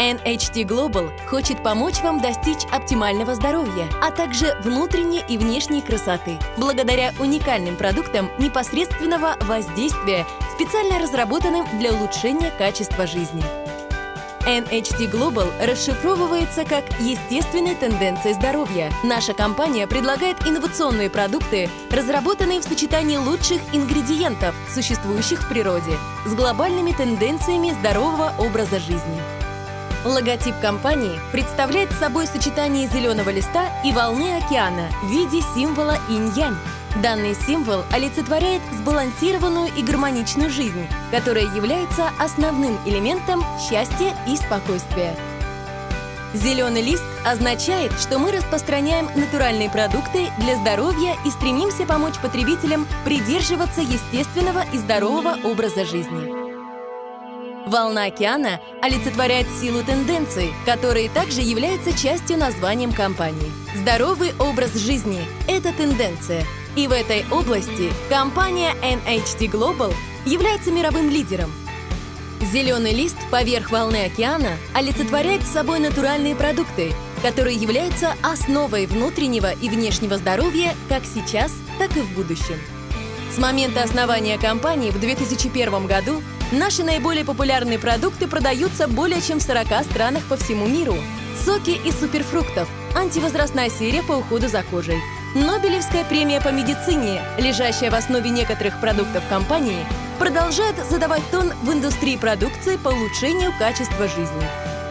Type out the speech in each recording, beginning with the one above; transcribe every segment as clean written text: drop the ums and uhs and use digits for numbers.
NHT Global хочет помочь вам достичь оптимального здоровья, а также внутренней и внешней красоты, благодаря уникальным продуктам непосредственного воздействия, специально разработанным для улучшения качества жизни. NHT Global расшифровывается как «естественные тенденции здоровья». Наша компания предлагает инновационные продукты, разработанные в сочетании лучших ингредиентов, существующих в природе, с глобальными тенденциями здорового образа жизни. Логотип компании представляет собой сочетание зеленого листа и волны океана в виде символа инь-янь. Данный символ олицетворяет сбалансированную и гармоничную жизнь, которая является основным элементом счастья и спокойствия. Зеленый лист означает, что мы распространяем натуральные продукты для здоровья и стремимся помочь потребителям придерживаться естественного и здорового образа жизни. Волна океана олицетворяет силу тенденций, которые также являются частью названием компании. Здоровый образ жизни – это тенденция. И в этой области компания NHT Global является мировым лидером. Зеленый лист поверх волны океана олицетворяет собой натуральные продукты, которые являются основой внутреннего и внешнего здоровья как сейчас, так и в будущем. С момента основания компании в 2001 году наши наиболее популярные продукты продаются более чем в 40 странах по всему миру. Соки из суперфруктов, антивозрастная серия по уходу за кожей, Нобелевская премия по медицине, лежащая в основе некоторых продуктов компании, продолжает задавать тон в индустрии продукции по улучшению качества жизни.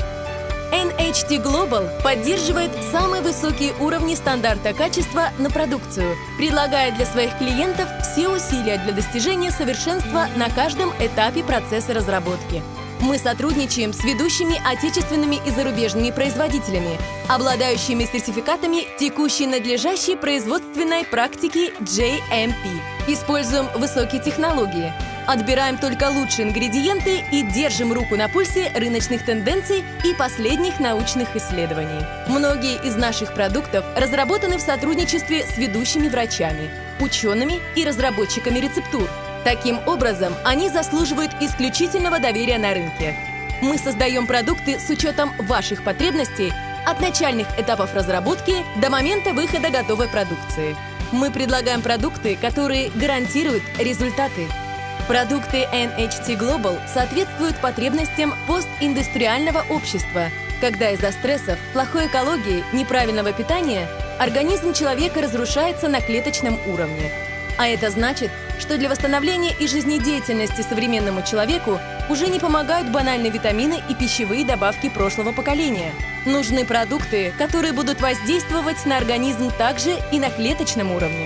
NHT Global поддерживает самые высокие уровни стандарта качества на продукцию, предлагая для своих клиентов все усилия для достижения совершенства на каждом этапе процесса разработки. Мы сотрудничаем с ведущими отечественными и зарубежными производителями, обладающими сертификатами текущей надлежащей производственной практики GMP. Используем высокие технологии, отбираем только лучшие ингредиенты и держим руку на пульсе рыночных тенденций и последних научных исследований. Многие из наших продуктов разработаны в сотрудничестве с ведущими врачами, учеными и разработчиками рецептур. Таким образом, они заслуживают исключительного доверия на рынке. Мы создаем продукты с учетом ваших потребностей от начальных этапов разработки до момента выхода готовой продукции. Мы предлагаем продукты, которые гарантируют результаты. Продукты NHT Global соответствуют потребностям постиндустриального общества, когда из-за стрессов, плохой экологии, неправильного питания организм человека разрушается на клеточном уровне. А это значит, что для восстановления и жизнедеятельности современному человеку уже не помогают банальные витамины и пищевые добавки прошлого поколения. Нужны продукты, которые будут воздействовать на организм также и на клеточном уровне.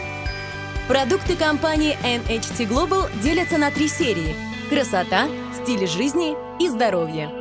Продукты компании NHT Global делятся на 3 серии – красота, стиль жизни и здоровье.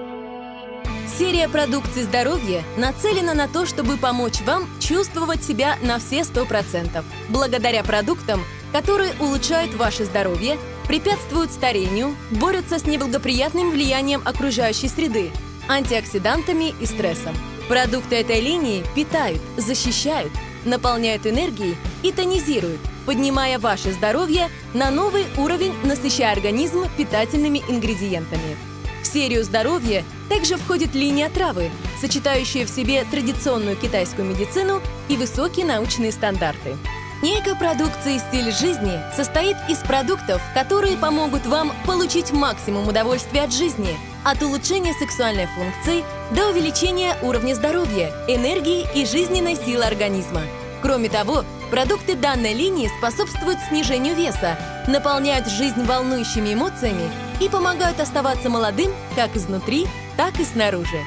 Серия продукции здоровья нацелена на то, чтобы помочь вам чувствовать себя на все 100%. Благодаря продуктам, которые улучшают ваше здоровье, препятствуют старению, борются с неблагоприятным влиянием окружающей среды, антиоксидантами и стрессом. Продукты этой линии питают, защищают, наполняют энергией и тонизируют, поднимая ваше здоровье на новый уровень, насыщая организм питательными ингредиентами. В серию здоровья также входит линия травы, сочетающая в себе традиционную китайскую медицину и высокие научные стандарты. Экопродукция «Стиль жизни» состоит из продуктов, которые помогут вам получить максимум удовольствия от жизни, от улучшения сексуальной функции до увеличения уровня здоровья, энергии и жизненной силы организма. Кроме того, продукты данной линии способствуют снижению веса, наполняют жизнь волнующими эмоциями и помогают оставаться молодым как изнутри, так и снаружи.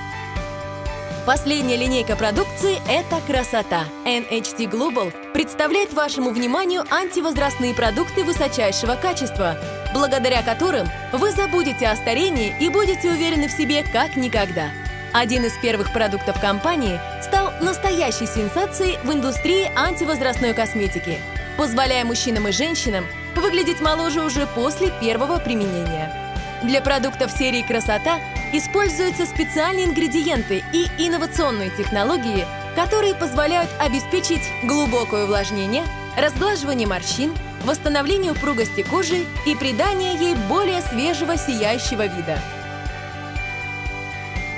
Последняя линейка продукции – это красота. NHT Global представляет вашему вниманию антивозрастные продукты высочайшего качества, благодаря которым вы забудете о старении и будете уверены в себе как никогда. Один из первых продуктов компании стал настоящей сенсацией в индустрии антивозрастной косметики, позволяя мужчинам и женщинам выглядеть моложе уже после первого применения. Для продуктов серии «Красота» используются специальные ингредиенты и инновационные технологии, которые позволяют обеспечить глубокое увлажнение, разглаживание морщин, восстановление упругости кожи и придание ей более свежего сияющего вида.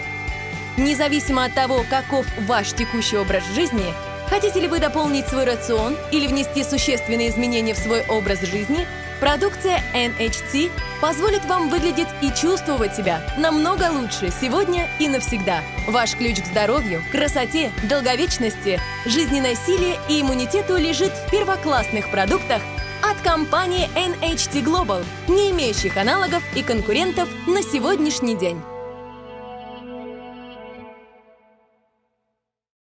Независимо от того, каков ваш текущий образ жизни, хотите ли вы дополнить свой рацион или внести существенные изменения в свой образ жизни, продукция NHT позволит вам выглядеть и чувствовать себя намного лучше сегодня и навсегда. Ваш ключ к здоровью, красоте, долговечности, жизненной силе и иммунитету лежит в первоклассных продуктах от компании NHT Global, не имеющих аналогов и конкурентов на сегодняшний день.